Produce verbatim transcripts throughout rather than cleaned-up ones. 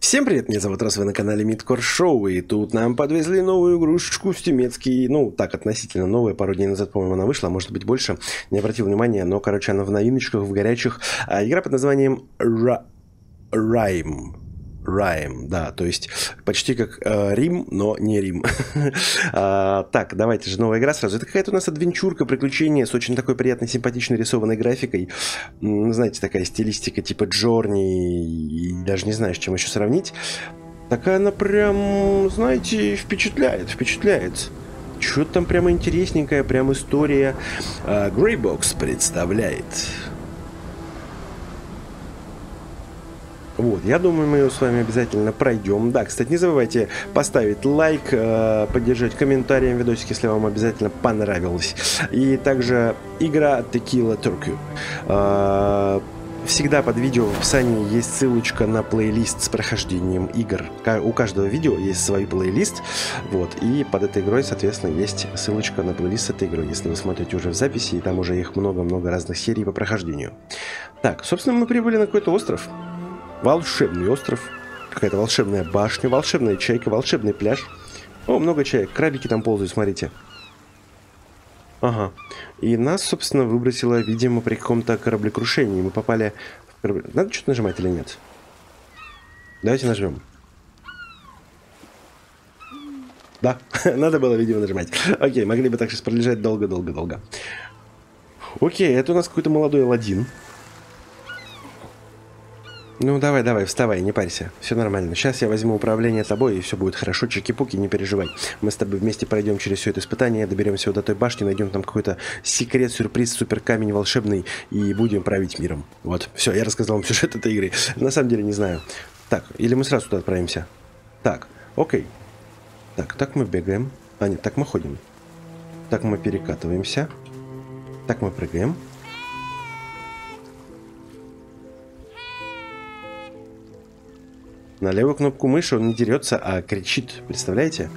Всем привет, меня зовут Рос, вы на канале Мидкор Шоу, и тут нам подвезли новую игрушечку с темецкий, ну, так, относительно новая, пару дней назад, по-моему, она вышла, а может быть больше, не обратил внимания, но, короче, она в новиночках, в горячих. А, игра под названием Rime. Rime, да, то есть почти как э, Рим, но не Рим. а, так, давайте же новая игра сразу. Это какая-то у нас адвенчурка, приключение с очень такой приятной, симпатичной рисованной графикой. М, знаете, такая стилистика типа Джорни, и даже не знаю, с чем еще сравнить. Такая она прям, знаете, впечатляет, впечатляет. Что-то там прямо интересненькое, прям история. А, Greybox представляет... Вот, я думаю, мы ее с вами обязательно пройдем. Да, кстати, не забывайте поставить лайк, э, поддержать комментарием видосик, если вам обязательно понравилось. И также игра Tequila Turkey. Э, всегда под видео в описании есть ссылочка на плейлист с прохождением игр. У каждого видео есть свой плейлист. Вот, и под этой игрой, соответственно, есть ссылочка на плейлист с этой игрой, если вы смотрите уже в записи, и там уже их много-много разных серий по прохождению. Так, собственно, мы прибыли на какой-то остров. Волшебный остров, какая-то волшебная башня, волшебная чайка, волшебный пляж. О, много чаек, крабики там ползают, смотрите. Ага. И нас, собственно, выбросило, видимо, при каком-то кораблекрушении. Мы попали в корабле... Надо что-то нажимать или нет? Давайте нажмем. Да, надо было, видимо, нажимать. Окей, могли бы так сейчас пролежать долго-долго-долго. Окей, это у нас какой-то молодой Аладдин. Ну, давай, давай, вставай, не парься. Все нормально. Сейчас я возьму управление тобой, и все будет хорошо. Чики-пуки, не переживай. Мы с тобой вместе пройдем через все это испытание, доберемся вот до той башни, найдем там какой-то секрет, сюрприз, супер камень волшебный, и будем править миром. Вот, все, я рассказал вам сюжет этой игры. На самом деле не знаю. Так, или мы сразу туда отправимся? Так, окей. Так, так мы бегаем. А, нет, так мы ходим. Так мы перекатываемся. Так мы прыгаем. На левую кнопку мыши он не дерется, а кричит. Представляете?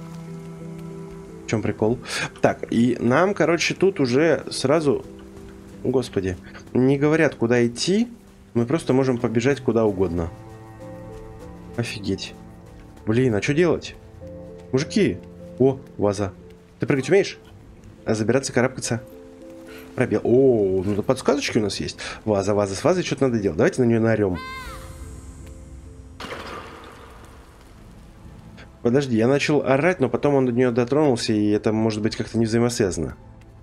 В чем прикол? Так, и нам, короче, тут уже сразу... Господи. Не говорят, куда идти. Мы просто можем побежать куда угодно. Офигеть. Блин, а что делать? Мужики. О, ваза. Ты прыгать умеешь? А забираться, карабкаться? Пробел. О, ну да подсказочки у нас есть. Ваза, ваза. С вазой что-то надо делать. Давайте на нее наорем. Подожди, я начал орать, но потом он до нее дотронулся, и это может быть как-то не взаимосвязано.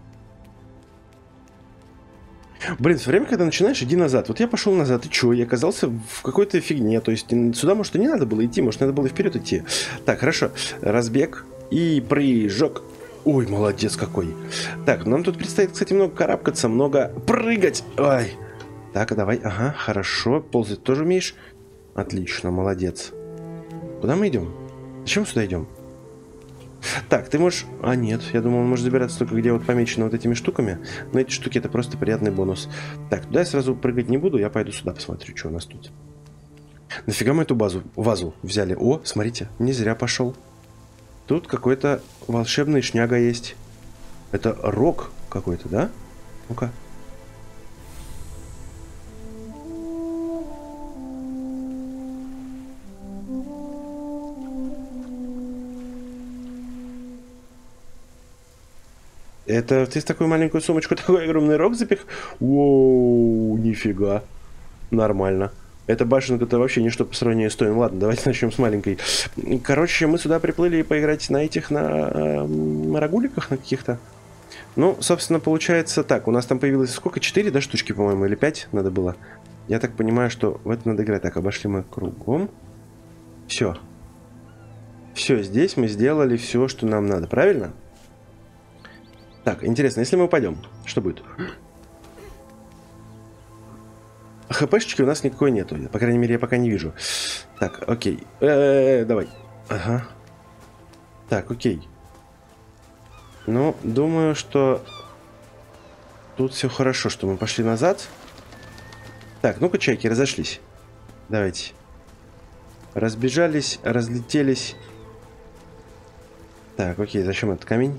Блин, все время, когда начинаешь, иди назад. Вот я пошел назад, и что? Я оказался в какой-то фигне. То есть сюда, может, и не надо было идти, может, надо было вперед идти. Так, хорошо. Разбег и прыжок. Ой, молодец какой. Так, нам тут предстоит, кстати, много карабкаться, много прыгать. Ой. Так, давай. Ага, хорошо. Ползать тоже умеешь? Отлично, молодец. Куда мы идем? Зачем сюда идем? Так, ты можешь... А, нет, я думал, он может забираться только где вот помечено вот этими штуками. Но эти штуки это просто приятный бонус. Так, туда я сразу прыгать не буду, я пойду сюда посмотрю, что у нас тут. Нафига мы эту базу, вазу взяли? О, смотрите, не зря пошел. Тут какой-то волшебный шняга есть. Это рог какой-то, да? Ну-ка. Это ты в такую маленькую сумочку такой огромный рог запих? Воу, нифига. Нормально. Эта башенка-то вообще ничто по сравнению с той. Ладно, давайте начнем с маленькой. Короче, мы сюда приплыли поиграть на этих, на э, рогуликах на каких-то. Ну, собственно, получается так. У нас там появилось сколько? Четыре, да, штучки, по-моему, или пять надо было. Я так понимаю, что в это надо играть. Так, обошли мы кругом. Все. Все, здесь мы сделали все, что нам надо. Правильно? Так, интересно, если мы упадем, что будет? ХПшечки у нас никакой нету. По крайней мере, я пока не вижу. Так, окей. Э-э-э, давай. Ага. Так, окей. Ну, думаю, что тут все хорошо, что мы пошли назад. Так, ну-ка, чайки, разошлись. Давайте. Разбежались, разлетелись. Так, окей, зачем этот камень?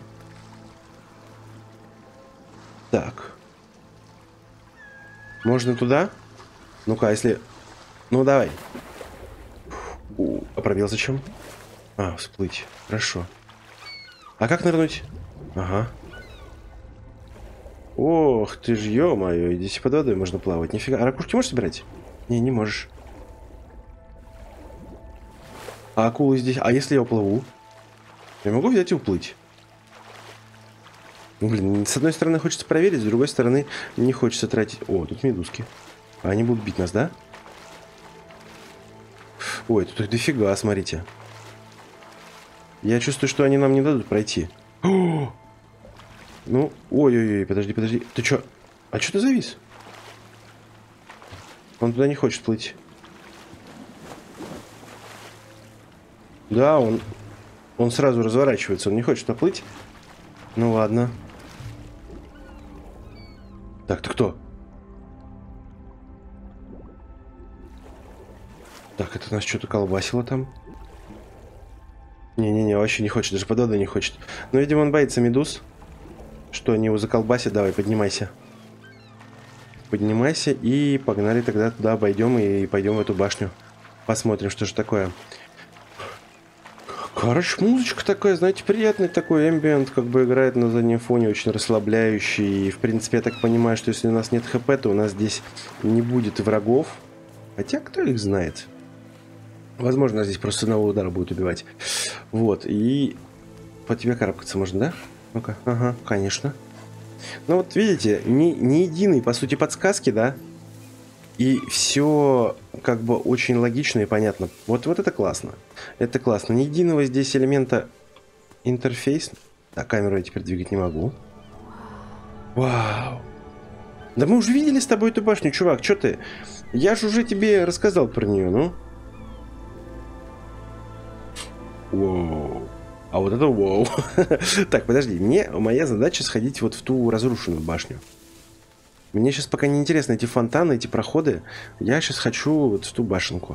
Так. Можно туда? Ну-ка, если... Ну, давай. У, а пробел зачем? А, всплыть. Хорошо. А как нырнуть? Ага. Ох ты ж, ё-моё, здесь под водой можно плавать. Нифига. А ракушки можешь собирать? Не, не можешь. А акулы здесь... А если я уплыву? Я могу взять и уплыть? Ну, блин, с одной стороны хочется проверить, с другой стороны не хочется тратить... О, тут медузки. А они будут бить нас, да? Ой, тут их дофига, смотрите. Я чувствую, что они нам не дадут пройти. О! Ну, ой-ой-ой, подожди, подожди. Ты чё? А чё ты завис? Он туда не хочет плыть. Да, он... Он сразу разворачивается, он не хочет поплыть. Ну ладно. Так, ты кто? Так, это нас что-то колбасило там. Не-не-не, вообще не хочет, даже под водой не хочет. Но, видимо, он боится медуз. Что они его заколбасят. Давай, поднимайся. Поднимайся и погнали тогда туда, обойдем и пойдем в эту башню. Посмотрим, что же такое. Короче, музычка такая, знаете, приятный такой эмбиент, как бы играет на заднем фоне, очень расслабляющий. И, в принципе, я так понимаю, что если у нас нет хп, то у нас здесь не будет врагов. Хотя, кто их знает? Возможно, здесь просто с одного удара будет убивать. Вот, и по тебе карабкаться можно, да? Ну-ка, ага, конечно. Ну вот, видите, ни, ни единой, по сути, подсказки, да? И все как бы очень логично и понятно. Вот, вот это классно. Это классно. Ни единого здесь элемента интерфейс. Так, камеру я теперь двигать не могу. Вау. Да мы уже видели с тобой эту башню, чувак. Что ты? Я же уже тебе рассказал про нее, ну. Воу. А вот это воу. Так, подожди. Мне моя задача сходить вот в ту разрушенную башню. Мне сейчас пока не интересно эти фонтаны, эти проходы. Я сейчас хочу вот в ту башенку.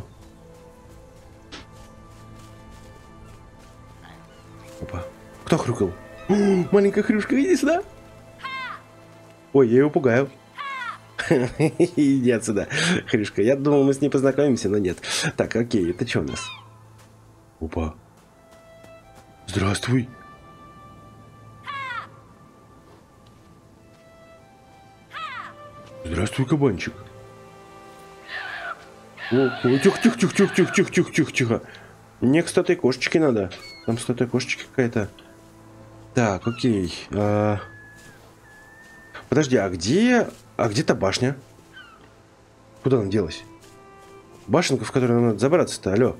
Опа. Кто хрюкал? О, маленькая хрюшка, иди сюда. Ой, я ее пугаю. Иди отсюда, хрюшка. Я думал, мы с ней познакомимся, но нет. Так, окей, это что у нас? Опа. Здравствуй. Здравствуй, кабанчик. Тихо-тихо-тихо-тихо-тихо-тихо-тихо-тихо. Мне к статой кошечке надо. Там статуя кошечки какая-то. Так, окей. А... Подожди, а где... А где та башня? Куда она делась? Башенка, в которую нам надо забраться-то, алло.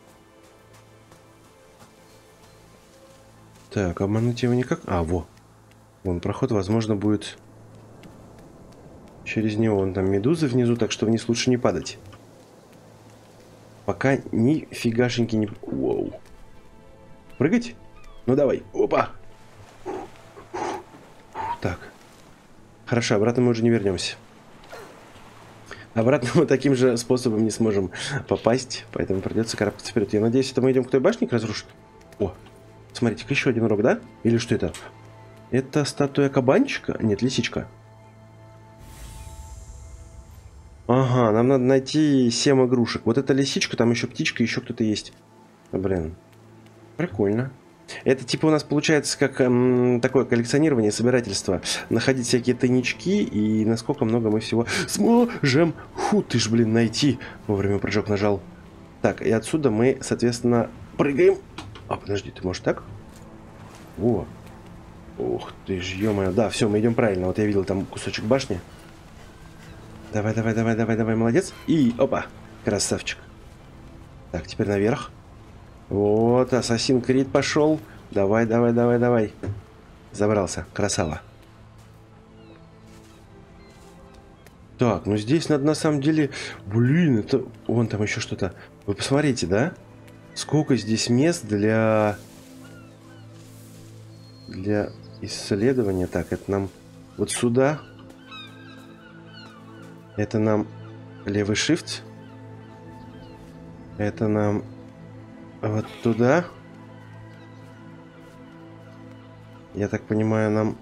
Так, обмануть его никак... А, во. Вон проход, возможно, будет... Через него. Вон там медузы внизу, так что вниз лучше не падать. Пока нифигашеньки не... Воу. Прыгать? Ну давай. Опа. Так. Хорошо, обратно мы уже не вернемся. Обратно мы таким же способом не сможем попасть, поэтому придется карабкаться вперед. Я надеюсь, это мы идем к той башне, к разрушить. О, смотрите-ка, еще один урок, да? Или что это? Это статуя кабанчика? Нет, лисичка. Ага, нам надо найти семь игрушек. Вот эта лисичка, там еще птичка, еще кто-то есть. Блин, прикольно. Это типа у нас получается как эм, такое коллекционирование, собирательство. Находить всякие тайнички и насколько много мы всего сможем. Фу, ты ж, блин, найти. Вовремя прыжок нажал. Так, и отсюда мы, соответственно, прыгаем. А, подожди, ты можешь так? Во. Ух ты ж, ё-моё. Да, все, мы идем правильно. Вот я видел там кусочек башни. Давай, давай, давай, давай, давай, молодец. И, опа, красавчик. Так, теперь наверх. Вот, Ассасин Крид пошел. Давай, давай, давай, давай. Забрался, красава. Так, ну здесь надо на самом деле... Блин, это... Вон там еще что-то. Вы посмотрите, да? Сколько здесь мест для... Для исследования. Так, это нам вот сюда... Это нам левый shift. Это нам вот туда. Я так понимаю, нам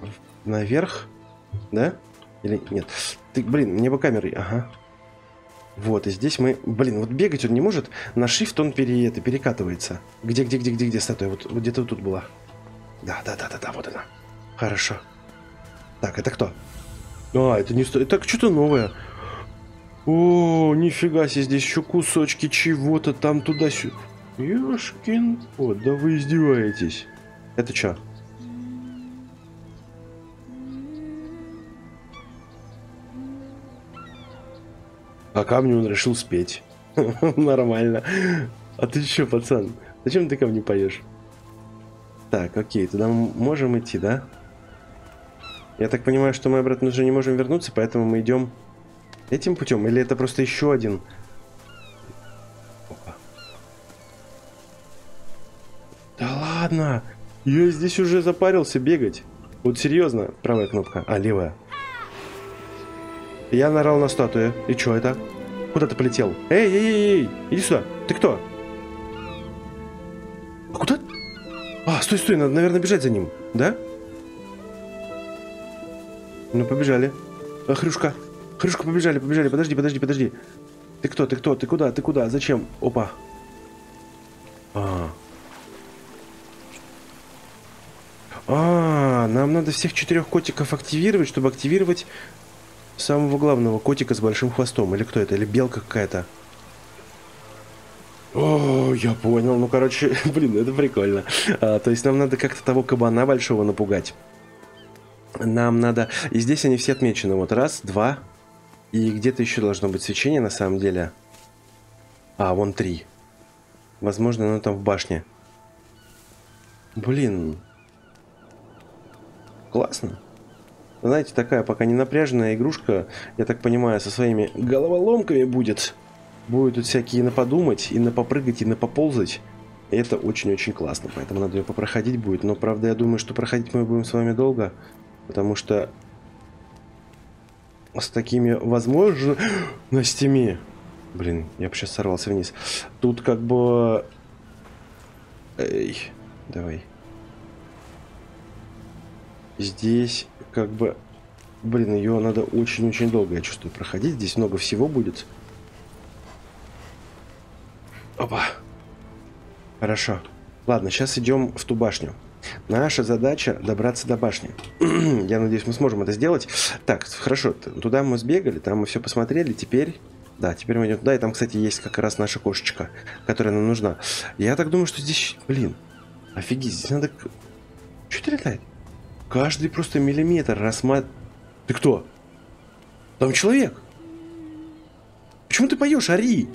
наверх, да? Или нет? Ты, блин, мне бы камерой, ага. Вот, и здесь мы... Блин, вот бегать он не может. На shift он пере... это, перекатывается. Где, где, где, где, где статуя? Вот, вот где-то вот тут была. Да, да, да, да, да, вот она. Хорошо. Так, это кто? А, это не... Это что-то новое. О, нифига себе, здесь еще кусочки чего-то там туда-сюда. Ёшкин кот, да вы издеваетесь. Это что? А камню он решил спеть. Нормально. А ты че, пацан? Зачем ты ко мне поешь? Так, окей, туда мы можем идти, да? Я так понимаю, что мы обратно уже не можем вернуться, поэтому мы идем этим путем. Или это просто еще один? Опа. Да ладно! Я здесь уже запарился бегать. Вот серьезно. Правая кнопка. А, левая. Я наорал на статую. И что это? Куда ты полетел? Эй, эй, эй, эй! Иди сюда! Ты кто? А куда? А, стой, стой, надо, наверное, бежать за ним. Да? Ну, побежали. А, Хрюшка. Хрюшка, побежали, побежали. Подожди, подожди, подожди. Ты кто, ты кто, ты куда, ты куда? Зачем? Опа. А. А, нам надо всех четырех котиков активировать, чтобы активировать самого главного котика с большим хвостом. Или кто это? Или белка какая-то? О, я понял. Ну, короче, блин, это прикольно. А, то есть нам надо как-то того кабана большого напугать. Нам надо... И здесь они все отмечены. Вот раз, два. И где-то еще должно быть свечение на самом деле. А, вон три. Возможно, оно там в башне. Блин. Классно. Знаете, такая пока не напряженная игрушка, я так понимаю, со своими головоломками будет. Будет тут всякие наподумать, и напопрыгать, и напоползать. И это очень-очень классно, поэтому надо ее попроходить будет. Но, правда, я думаю, что проходить мы будем с вами долго, потому что с такими возможностями... Блин, я бы сейчас сорвался вниз. Тут как бы... Эй, давай. Здесь как бы... Блин, ее надо очень-очень долго, я чувствую, проходить. Здесь много всего будет. Опа. Хорошо. Ладно, сейчас идем в ту башню. Наша задача добраться до башни. Я надеюсь, мы сможем это сделать. Так, хорошо. Туда мы сбегали, там мы все посмотрели. Теперь... Да, теперь мы идем туда. И там, кстати, есть как раз наша кошечка, которая нам нужна. Я так думаю, что здесь... Блин. Офигеть, здесь надо... Что это летает? Каждый просто миллиметр рассматривать... Ты кто? Там человек. Почему ты поешь? Ори!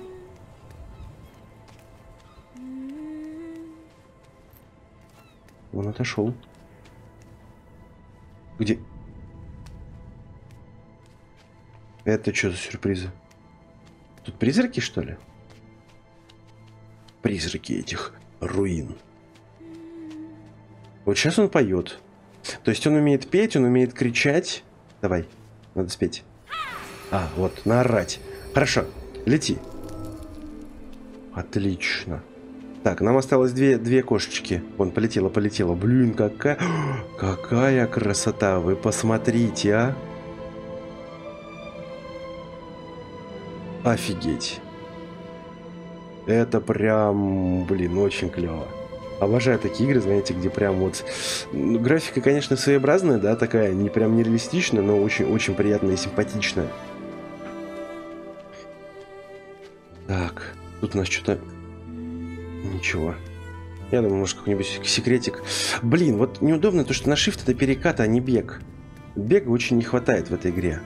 Он отошел. Где? Это что за сюрпризы? Тут призраки, что ли? Призраки этих руин. Вот сейчас он поет. То есть он умеет петь, он умеет кричать. Давай, надо спеть. А, вот, наорать. Хорошо, лети. Отлично. Так, нам осталось две, две кошечки. Вон, полетела, полетела. Блин, какая... Какая красота. Вы посмотрите, а. Офигеть. Это прям, блин, очень клево. Обожаю такие игры, знаете, где прям вот... Ну, графика, конечно, своеобразная, да, такая, не прям нереалистичная, но очень-очень приятная и симпатичная. Так, тут у нас что-то... Ничего. Я думаю, может, какой-нибудь секретик. Блин, вот неудобно то, что на shift это перекат, а не бег. Бега очень не хватает в этой игре.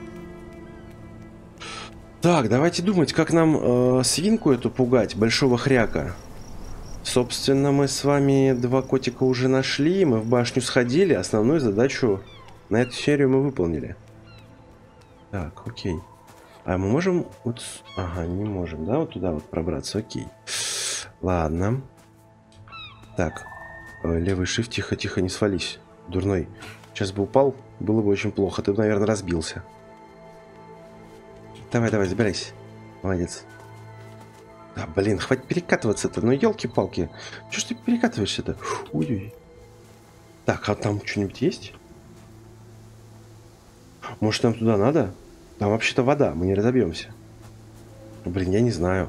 Так, давайте думать, как нам э, свинку эту пугать, большого хряка. Собственно, мы с вами два котика уже нашли, мы в башню сходили, основную задачу на эту серию мы выполнили. Так, окей. А мы можем... Вот... Ага, не можем, да, вот туда вот пробраться, окей. Ладно. Так, левый shift, тихо-тихо, не свались. Дурной. Сейчас бы упал, было бы очень плохо. Ты бы, наверное, разбился. Давай, давай, забирайся. Молодец. Да, блин, хватит перекатываться-то. Ну, елки-палки. Чё ж ты перекатываешься-то? Ой-ой. Так, а там что-нибудь есть? Может, нам туда надо? Там вообще-то вода, мы не разобьемся. Блин, я не знаю.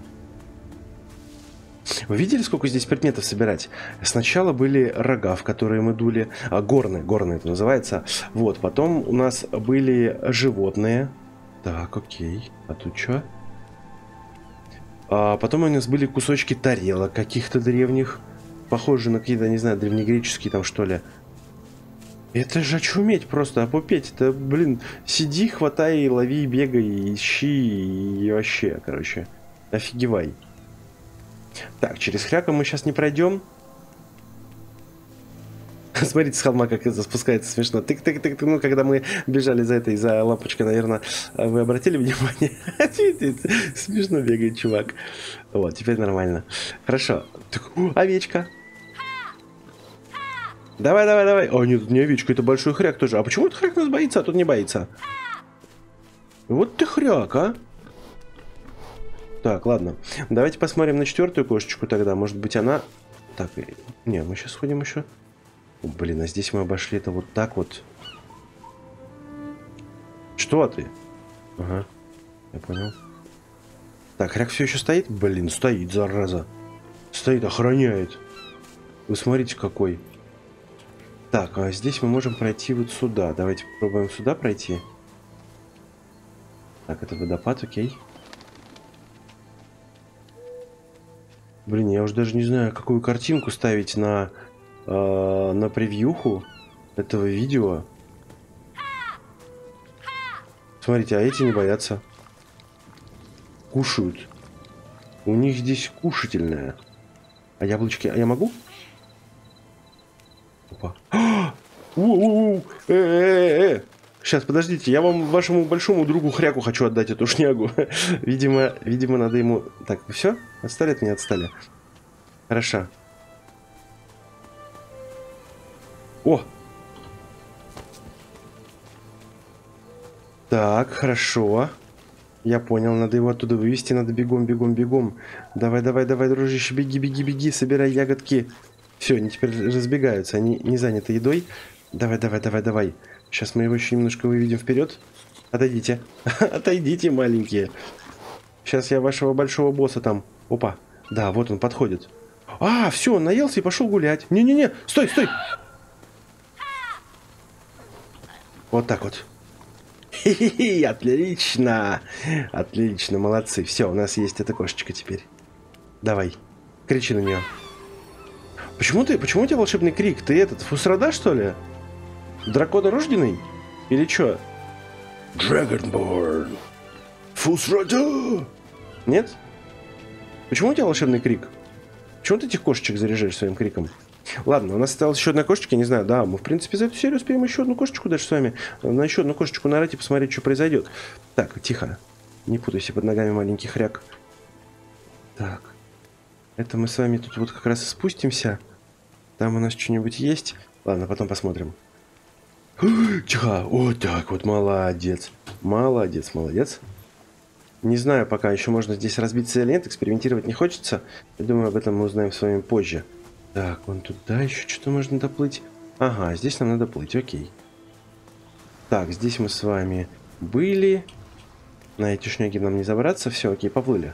Вы видели, сколько здесь предметов собирать? Сначала были рога, в которые мы дули. А, горные, горные это называется. Вот, потом у нас были животные. Так, окей. А тут что? А потом у нас были кусочки тарелок каких-то древних. Похожие на какие-то, не знаю, древнегреческие там, что ли. Это же очуметь просто, опупеть. Это, блин, сиди, хватай, лови, бегай, ищи и вообще, короче, офигевай. Так, через хряка мы сейчас не пройдем. Смотрите, с холма как это спускается смешно. Тык-тык-тык. Ну, когда мы бежали за этой, за лампочкой, наверное, вы обратили внимание? Смешно бегает чувак. Вот, теперь нормально. Хорошо. Овечка. Давай, давай, давай. О, нет, не овечка, это большой хряк тоже. А почему этот хряк нас боится, а тут не боится? Вот ты хряк, а? Так, ладно. Давайте посмотрим на четвертую кошечку тогда. Может быть, она... Так, не, мы сейчас сходим еще. О, блин, а здесь мы обошли это вот так вот. Что ты? Ага, я понял. Так, хряк все еще стоит? Блин, стоит, зараза. Стоит, охраняет. Вы смотрите, какой. Так, а здесь мы можем пройти вот сюда. Давайте попробуем сюда пройти. Так, это водопад, окей. Блин, я уже даже не знаю, какую картинку ставить на, э, на превьюху этого видео. Смотрите, а эти не боятся. Кушают. У них здесь кушательное. А яблочки... А я могу? Опа. Э-э-э-э! Сейчас, подождите, я вам, вашему большому другу хряку хочу отдать эту шнягу. Видимо, видимо, надо ему... Так, все? Отстали от меня? Отстали. Хорошо. О! Так, хорошо. Я понял, надо его оттуда вывести, надо бегом, бегом, бегом. Давай, давай, давай, дружище, беги, беги, беги, собирай ягодки. Все, они теперь разбегаются, они не заняты едой. Давай, давай, давай, давай. Сейчас мы его еще немножко выведем вперед. Отойдите. Отойдите, маленькие. Сейчас я вашего большого босса там... Опа. Да, вот он подходит. А, все, он наелся и пошел гулять. Не-не-не, стой, стой. Вот так вот. Хи-хи-хи, отлично. Отлично, молодцы. Все, у нас есть эта кошечка теперь. Давай, кричи на нее. Почему ты, почему у тебя волшебный крик? Ты этот, Фусрада, что ли? Драконорожденный? Или что? Dragonborn. Фусрада. Нет? Почему у тебя волшебный крик? Почему ты этих кошечек заряжаешь своим криком? Ладно, у нас осталась еще одна кошечка, не знаю, да, мы в принципе за эту серию успеем еще одну кошечку даже с вами. На еще одну кошечку нарать и посмотреть, что произойдет. Так, тихо. Не путайся под ногами, маленький хряк. Так. Это мы с вами тут вот как раз и спустимся. Там у нас что-нибудь есть. Ладно, потом посмотрим. Тихо. Вот так вот, молодец. Молодец, молодец. Не знаю, пока еще можно здесь разбиться или нет, экспериментировать не хочется. Я думаю, об этом мы узнаем с вами позже. Так, вон туда еще что-то можно доплыть. Ага, здесь нам надо плыть, окей. Так, здесь мы с вами были. На эти шняги нам не забраться. Все, окей, поплыли.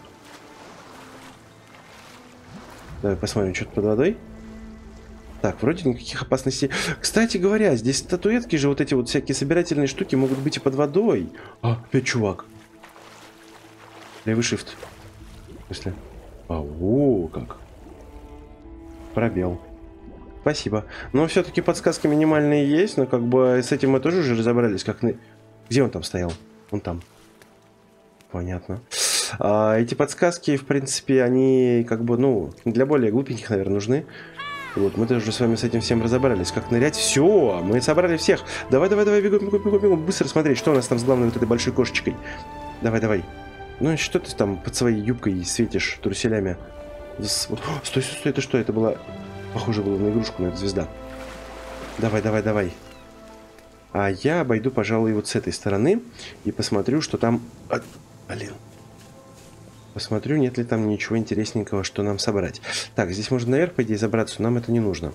Давай посмотрим, что-то под водой. Так, вроде никаких опасностей. Кстати говоря, здесь статуэтки же, вот эти вот всякие собирательные штуки могут быть и под водой. А, опять чувак. Левый shift. В смысле? А, о, как. Пробел. Спасибо. Но все-таки подсказки минимальные есть, но как бы с этим мы тоже уже разобрались. Как на... Где он там стоял? Он там. Понятно. А, эти подсказки, в принципе, они как бы, ну, для более глупеньких, наверное, нужны. Вот, мы тоже с вами с этим всем разобрались. Как нырять. Все, мы собрали всех. Давай, давай, давай, бегом, бегом, бегом, бегом. Быстро смотреть, что у нас там с главной вот этой большой кошечкой. Давай, давай. Ну, что ты там под своей юбкой светишь труселями? Вот. Стой, стой, стой, это что? Это было... Похоже было на игрушку, но это звезда. Давай, давай, давай. А я обойду, пожалуй, вот с этой стороны и посмотрю, что там... А, блин. Посмотрю, нет ли там ничего интересненького, что нам собрать. Так, здесь можно наверх, по идее, забраться, но нам это не нужно.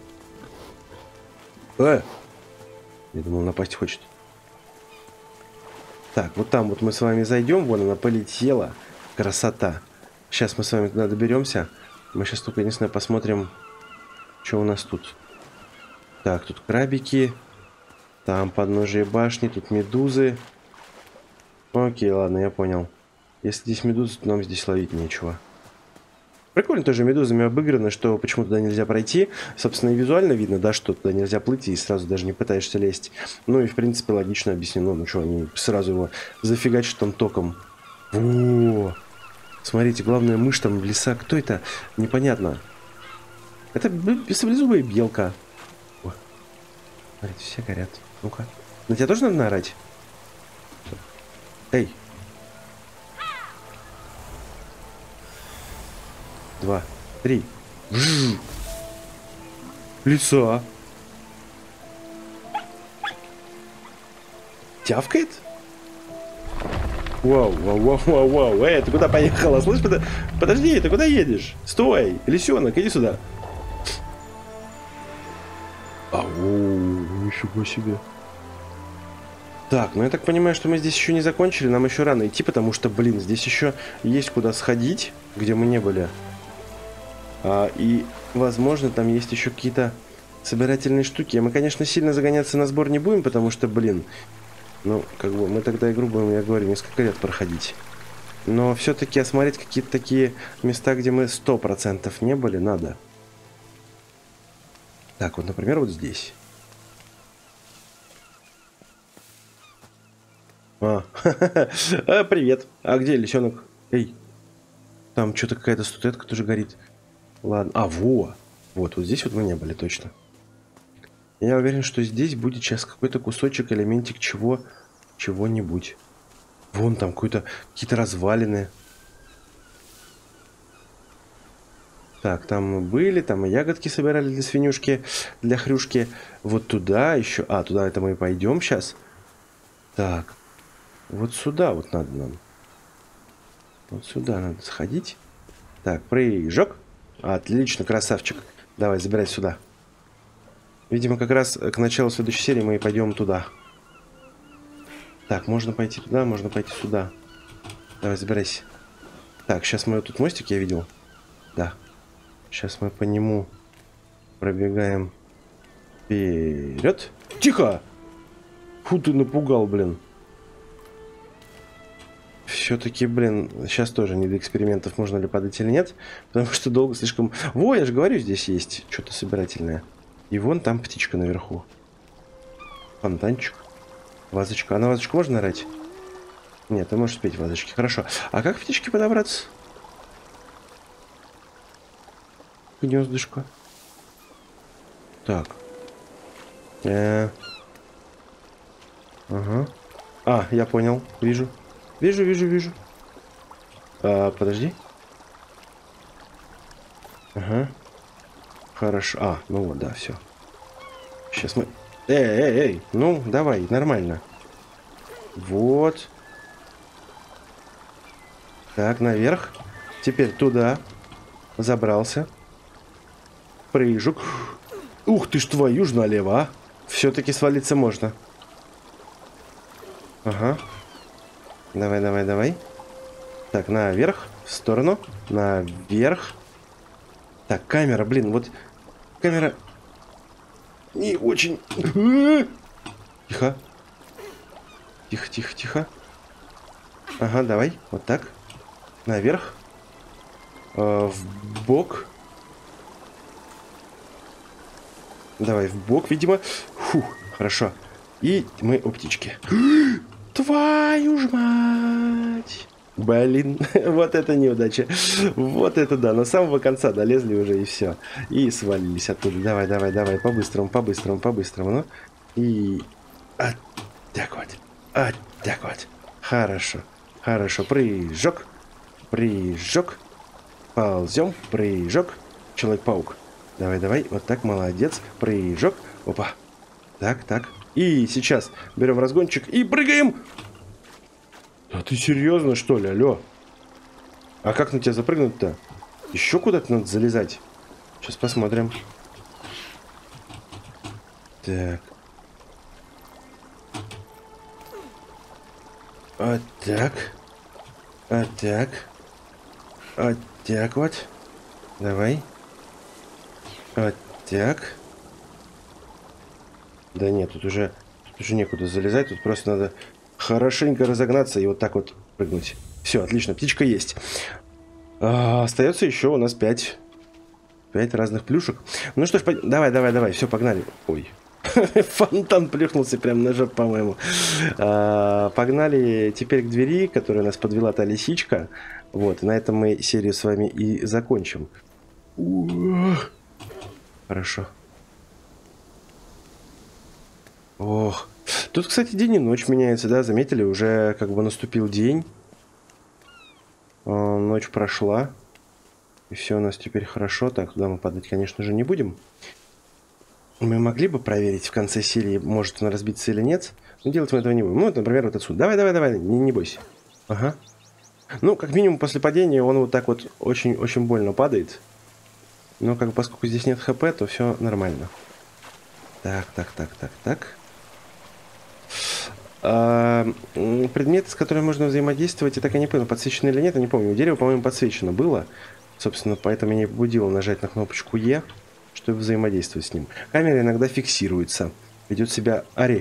Э! Я думал, напасть хочет. Так, вот там вот мы с вами зайдем. Вон она полетела. Красота. Сейчас мы с вами туда доберемся. Мы сейчас только, единственное, посмотрим, что у нас тут. Так, тут крабики. Там подножие башни, тут медузы. Окей, ладно, я понял. Если здесь медузы, то нам здесь ловить нечего. Прикольно тоже медузами обыграно, что почему туда нельзя пройти. Собственно, и визуально видно, да, что туда нельзя плыть, и сразу даже не пытаешься лезть. Ну и, в принципе, логично объяснено. Ну что, они сразу его зафигачат там током. Во! Смотрите, главная мышь там в леса. Кто это? Непонятно. Это саблезубая белка. О. Смотрите, все горят. Ну-ка. На тебя тоже надо наорать? Эй! Два, три. Жжж. Лица. Тявкает? Вау, вау, вау, вау, вау. Эй, ты куда поехала? Слышь, под... подожди, ты куда едешь? Стой, лисенок, иди сюда. Ау, нифига себе. Так, ну я так понимаю, что мы здесь еще не закончили. Нам еще рано идти, потому что, блин, здесь еще есть куда сходить, где мы не были. А, и, возможно, там есть еще какие-то собирательные штуки. Мы, конечно, сильно загоняться на сбор не будем, потому что, блин, ну, как бы мы тогда игру будем, я говорю, несколько лет проходить. Но все-таки осмотреть какие-то такие места, где мы сто процентов не были, надо. Так, вот, например, вот здесь. А, а, привет. А где лисенок? Эй, там что-то какая-то статуэтка тоже горит. Ладно. А, во. Вот, вот здесь вот мы не были, точно. Я уверен, что здесь будет сейчас какой-то кусочек, элементик чего, чего-нибудь. Вон там какой-то, какие-то развалины. Так, там мы были, там мы ягодки собирали для свинюшки, для хрюшки. Вот туда еще. А, туда это мы и пойдем сейчас. Так. Вот сюда вот надо нам. Вот сюда надо сходить. Так, прыжок. Отлично, красавчик. Давай, забирай сюда. Видимо, как раз к началу следующей серии мы и пойдем туда. Так, можно пойти туда, можно пойти сюда. Давай, забирайся. Так, сейчас мы вот тут мостик, я видел. Да. Сейчас мы по нему пробегаем вперед. Тихо! Фу, ты напугал, блин. Все-таки, блин, сейчас тоже не до экспериментов, можно ли падать или нет. Потому что долго слишком... Во, я же говорю, здесь есть что-то собирательное. И вон там птичка наверху. Фонтанчик. Вазочка. А на вазочку можно орать? Нет, ты можешь спеть вазочки. Хорошо. А как птичке подобраться? Гнездышко. Так. Э -э ага. А, я понял. Вижу. Вижу, вижу, вижу. А, подожди. Ага. Хорошо. А, ну вот, да, все. Сейчас мы... Эй, эй, эй. Ну, давай, нормально. Вот. Так, наверх. Теперь туда. Забрался. Прыжок. Ух ты ж твою ж налево, а. Все-таки свалиться можно. Ага. Давай, давай, давай. Так, наверх, в сторону, наверх. Так, камера, блин, вот камера не очень... Тихо. Тихо, тихо, тихо. Ага, давай, вот так. Наверх. Э, в бок. Давай, в бок, видимо. Фух, хорошо. И мы у птички. Твою ж мать! Блин, вот это неудача. Вот это да, на самого конца долезли уже и все. И свалились оттуда. Давай, давай, давай, по-быстрому, по-быстрому, по-быстрому. Ну. И... А, так вот. А, так вот. Хорошо, хорошо. Прыжок. Прыжок. Ползем. Прыжок. Человек-паук. Давай, давай. Вот так, молодец. Прыжок. Опа. Так, так. И сейчас берем разгончик и прыгаем. А ты серьезно, что ли? Алло. А как на тебя запрыгнуть-то? Еще куда-то надо залезать. Сейчас посмотрим. Так. Вот так. Вот так. Вот так вот. Давай. Вот так. Да нет, тут уже, тут уже некуда залезать. Тут просто надо хорошенько разогнаться и вот так вот прыгнуть. Все, отлично, птичка есть. А, остается еще у нас пять. Пять разных плюшек. Ну что ж, по... давай, давай, давай, все, погнали. Ой. Фонтан плюхнулся прямо на жопу, по-моему. А, погнали теперь к двери, которая нас подвела та лисичка. Вот, на этом мы серию с вами и закончим. Хорошо. Ох. Тут, кстати, день и ночь меняется, да? Заметили? Уже как бы наступил день. А, ночь прошла. И все у нас теперь хорошо. Так, туда мы падать, конечно же, не будем. Мы могли бы проверить в конце серии, может он разбиться или нет. Но делать мы этого не будем. Ну, вот, например, вот отсюда. Давай, давай, давай, не, не бойся. Ага. Ну, как минимум, после падения он вот так вот очень-очень больно падает. Но как поскольку здесь нет хп, то все нормально. Так, так, так, так, так. А, предметы, с которыми можно взаимодействовать, я так и не понял, подсвечено или нет, я не помню. У дерева, по-моему, подсвечено было. Собственно, поэтому я не побудил нажать на кнопочку Е, чтобы взаимодействовать с ним. Камера иногда фиксируется. Ведет себя... Ари.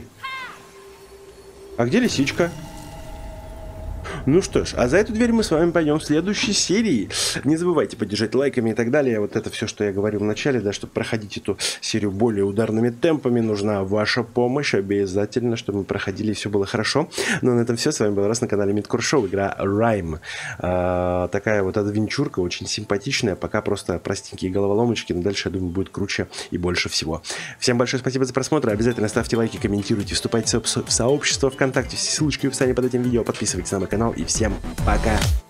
А где лисичка? Ну что ж, а за эту дверь мы с вами пойдем в следующей серии. Не забывайте поддержать лайками и так далее. Вот это все, что я говорил в начале, да, чтобы проходить эту серию более ударными темпами, нужна ваша помощь обязательно, чтобы мы проходили и все было хорошо. Ну, на этом все. С вами был Раз на канале Мидкор Шоу, игра Райм. А, такая вот адвенчурка, очень симпатичная. Пока просто простенькие головоломочки, но дальше, я думаю, будет круче и больше всего. Всем большое спасибо за просмотр. Обязательно ставьте лайки, комментируйте, вступайте в сообщество ВКонтакте. Все ссылочки в описании под этим видео. Подписывайтесь на мой канал. И всем пока!